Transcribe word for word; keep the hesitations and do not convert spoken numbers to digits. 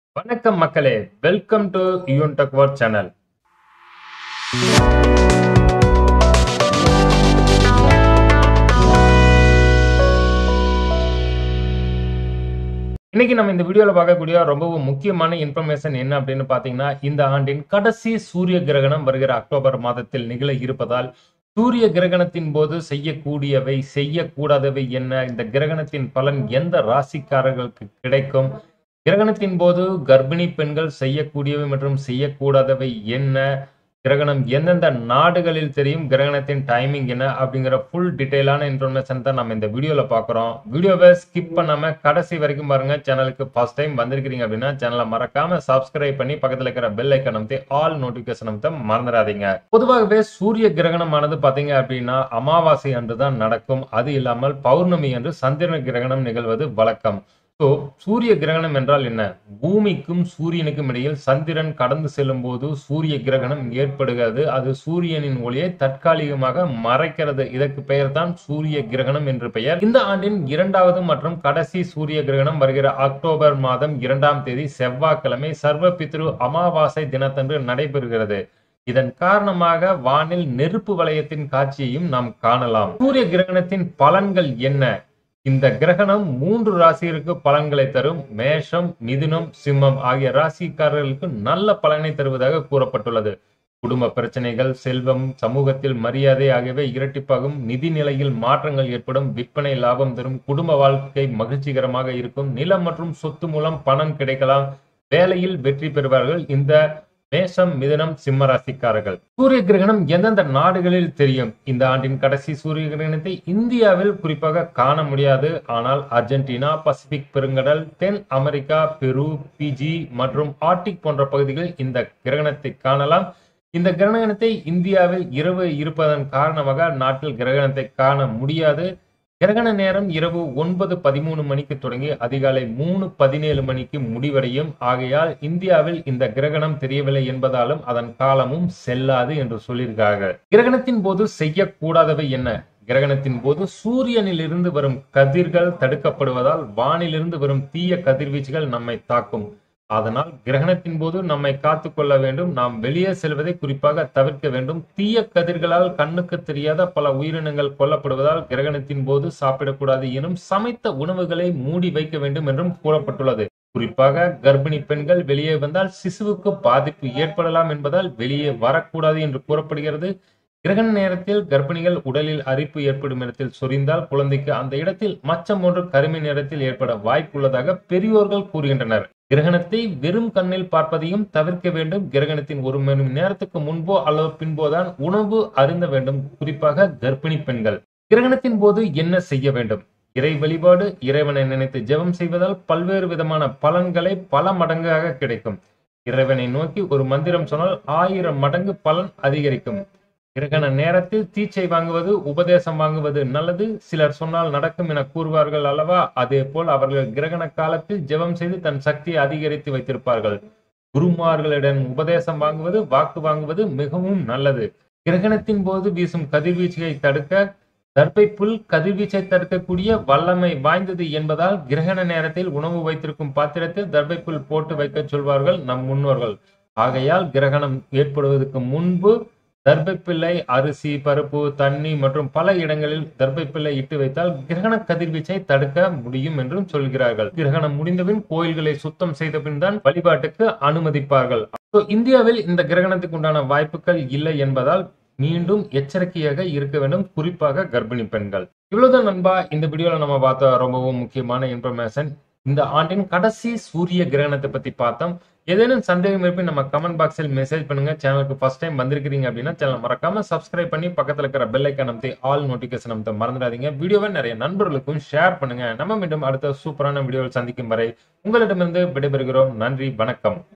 வணக்கம் மக்களே, welcome to Yoon tech world channel. இன்னைக்கு நம்ம இந்த வீடியோல பார்க்கக்கூடிய ரொம்பவும் முக்கியமான இன்ஃபர்மேஷன் என்ன அப்படின்னு பாத்தீங்கன்னா, இந்த ஆண்டின் கடைசி சூரிய கிரகணம் வருகிற அக்டோபர் மாதத்தில் நிகழ இருப்பதால் சூரிய கிரகணத்தின் போது செய்யக்கூடியவை செய்யக்கூடாதவை என்ன, இந்த கிரகணத்தின் பலன் எந்த ராசிக்காரர்களுக்கு கிடைக்கும், கிரகணத்தின் போது கர்ப்பிணி பெண்கள் செய்யக்கூடியவை மற்றும் செய்யக்கூடாதவை என்ன, கிரகணம் எந்தெந்த நாடுகளில் தெரியும், கிரகணத்தின் டைமிங் என்ன அப்படிங்கிற ஃபுல் டீடைலான இன்ஃபர்மேஷன் தான் நம்ம இந்த வீடியோல பார்க்குறோம். வீடியோவை ஸ்கிப் பண்ணாம கடைசி வரைக்கும் பாருங்க. சேனலுக்கு ஃபர்ஸ்ட் டைம் வந்திருக்கிறீங்க அப்படின்னா சேனலை மறக்காம சப்ஸ்கிரைப் பண்ணி பக்கத்தில் இருக்கிற பெல் ஐக்கன் அமைத்து ஆல் நோட்டிபிகேஷன் அமைத்த மறந்துடாதீங்க. பொதுவாகவே சூரிய கிரகணமானது பாத்தீங்க அப்படின்னா அமாவாசை அன்று தான் நடக்கும். அது இல்லாமல் பௌர்ணமி அன்று சந்திர கிரகணம் நிகழ்வது வழக்கம். ஸோ சூரிய கிரகணம் என்றால் என்ன? பூமிக்கும் சூரியனுக்கும் இடையில் சந்திரன் கடந்து செல்லும் போது சூரிய கிரகணம் ஏற்படுகிறது. அது சூரியனின் ஒளியை தற்காலிகமாக மறைக்கிறது. இதற்கு பெயர் தான் சூரிய கிரகணம் என்று பெயர். இந்த ஆண்டின் இரண்டாவது மற்றும் கடைசி சூரிய கிரகணம் வருகிற அக்டோபர் மாதம் இரண்டாம் தேதி செவ்வாய்க்கிழமை சர்வ பித்ரு அமாவாசை தினத்தன்று நடைபெறுகிறது. இதன் காரணமாக வானில் நெருப்பு வளையத்தின் காட்சியையும் நாம் காணலாம். சூரிய கிரகணத்தின் பலன்கள் என்ன? இந்த கிரகணம் மூன்று ராசிகளுக்கு பலன்களை தரும். மேஷம், மிதுனம், சிம்மம் ஆகிய ராசிக்காரர்களுக்கு நல்ல பலனை தருவதாக கூறப்பட்டுள்ளது. குடும்ப பிரச்சனைகள், செல்வம், சமூகத்தில் மரியாதை ஆகியவை இரட்டிப்பாகும். நிதி நிலையில் மாற்றங்கள் ஏற்படும். விற்பனை லாபம் தரும். குடும்ப வாழ்க்கை மகிழ்ச்சிகரமாக இருக்கும். நிலம் மற்றும் சொத்து மூலம் பணம் கிடைக்கலாம். வேலையில் வெற்றி பெறுவார்கள் இந்த மேஷம், மிதுனம், சிம்ம ராசிக்காரர்கள். சூரிய கிரகணம் எந்தெந்த நாடுகளில் தெரியும்? இந்த ஆண்டின் கடைசி சூரிய கிரகணத்தை இந்தியாவில் குறிப்பாக காண முடியாது. ஆனால் அர்ஜென்டினா, பசிபிக் பெருங்கடல், தென் அமெரிக்கா, பெரு, பிஜி மற்றும் ஆர்டிக் போன்ற பகுதிகளில் இந்த கிரகணத்தை காணலாம். இந்த கிரகணத்தை இந்தியாவில் இரவு இருப்பதன் காரணமாக நாட்டில் கிரகணத்தை காண முடியாது. கிரகண நேரம் இரவு ஒன்பது பதிமூணு மணிக்கு தொடங்கி அதிகாலை மூணு பதினேழு மணிக்கு முடிவடையும். ஆகையால் இந்தியாவில் இந்த கிரகணம் தெரியவில்லை என்பதாலும் அதன் காலமும் செல்லாது என்று சொல்லியிருக்கார்கள். கிரகணத்தின் போது செய்யக்கூடாதவை என்ன? கிரகணத்தின் போது சூரியனில் இருந்து வரும் கதிர்கள் தடுக்கப்படுவதால் வானிலிருந்து வரும் தீய கதிர்வீச்சுகள் நம்மை தாக்கும். அதனால் கிரகணத்தின் போது நம்மை காத்து கொள்ள வேண்டும். நாம் வெளியே செல்வதை குறிப்பாக தவிர்க்க வேண்டும். தீய கதிர்களால் கண்ணுக்கு தெரியாத பல உயிரினங்கள் கொல்லப்படுவதால் கிரகணத்தின் போது சாப்பிடக்கூடாது எனும் சமைத்த உணவுகளை மூடி வைக்க வேண்டும் என்றும் கூறப்பட்டுள்ளது. குறிப்பாக கர்ப்பிணி பெண்கள் வெளியே வந்தால் சிசுவுக்கு பாதிப்பு ஏற்படலாம் என்பதால் வெளியே வரக்கூடாது என்று கூறப்படுகிறது. கிரகண நேரத்தில் கர்ப்பிணிகள் உடலில் அரிப்பு ஏற்படும் இடத்தில் சொரிந்தால் குழந்தைக்கு அந்த இடத்தில் மச்சம் ஒன்று கருமை நேரத்தில் ஏற்பட வாய்ப்புள்ளதாக பெரியோர்கள் கூறுகின்றனர். கிரகணத்தை வெறும் கண்ணில் பார்ப்பதையும் தவிர்க்க வேண்டும். கிரகணத்தின் ஒரு மணி நேரத்துக்கு முன்போ அல்லது பின்போதான் உணவு அருந்த வேண்டும். குறிப்பாக கர்ப்பிணி பெண்கள். கிரகணத்தின் போது என்ன செய்ய வேண்டும்? இறை வழிபாடு, இறைவனை நினைத்து ஜெபம் செய்வதால் பல்வேறு விதமான பலன்களை பல மடங்காக கிடைக்கும். இறைவனை நோக்கி ஒரு மந்திரம் சொன்னால் ஆயிரம் மடங்கு பலன் அதிகரிக்கும். கிரகண நேரத்தில் தீச்சை வாங்குவது, உபதேசம் வாங்குவது நல்லது. சிலர் சொன்னால் நடக்கும் என கூறுவார்கள் அல்லவா? அதே போல் அவர்கள் கிரகண காலத்தில் ஜெபம் செய்து தன் சக்தியை அதிகரித்து வைத்திருப்பார்கள். குருமார்களிடம் உபதேசம் வாங்குவது, வாக்கு வாங்குவது மிகவும் நல்லது. கிரகணத்தின் போது வீசும் கதிர்வீச்சுகளை தடுக்க தர்பை புல் கதிர்வீச்சை தடுக்கக்கூடிய வல்லமை வாய்ந்தது என்பதால் கிரகண நேரத்தில் உணவு வைத்திருக்கும் பாத்திரத்தில் தர்பை புல் போட்டு வைக்க சொல்வார்கள் நம் முன்னோர்கள். ஆகையால் கிரகணம் ஏற்படுவதற்கு முன்பு தர்பை பிள்ளை, அரிசி, பருப்பு, தண்ணி மற்றும் பல இடங்களில் தர்பை பிள்ளை இட்டு வைத்தால் கிரகண கதிர்வீச்சை தடுக்க முடியும் என்றும் சொல்கிறார்கள். கிரகணம் முடிந்தபின் கோயில்களை சுத்தம் செய்த பின் தான் வழிபாட்டுக்கு அனுமதிப்பார்கள். இந்தியாவில் இந்த கிரகணத்துக்கு உண்டான வாய்ப்புகள் இல்லை என்பதால் மீண்டும் எச்சரிக்கையாக இருக்க வேண்டும். குறிப்பாக கர்ப்பிணி பெண்கள். இவ்வளவுதான் நண்பா, இந்த வீடியோல நம்ம பார்த்த ரொம்பவும் முக்கியமான இன்ஃபர்மேஷன். இந்த ஆண்டின் கடைசி சூரிய கிரகணத்தை பத்தி பார்த்தோம். ஏதேனும் சந்தேகம் இருப்பின் நம்ம கமெண்ட் பாக்ஸில் மெசேஜ் பண்ணுங்க. சேனலுக்கு ஃபர்ஸ்ட் டைம் வந்திருக்கிறீங்க அப்படின்னா சேனல் மறக்காம சப்ஸ்கிரைப் பண்ணி பக்கத்துல இருக்கிற பெல் ஐக்கான் அமைத்து ஆல் நோட்டிபிகேஷன் அமைத்த மறந்துடாதீங்க. வீடியோவை நிறைய நண்பர்களுக்கும் ஷேர் பண்ணுங்க. நம்ம மீண்டும் அடுத்த சூப்பரான வீடியோவில் சந்திக்கும் வரை உங்களிடமிருந்து விடைபெறுகிறோம். நன்றி, வணக்கம்.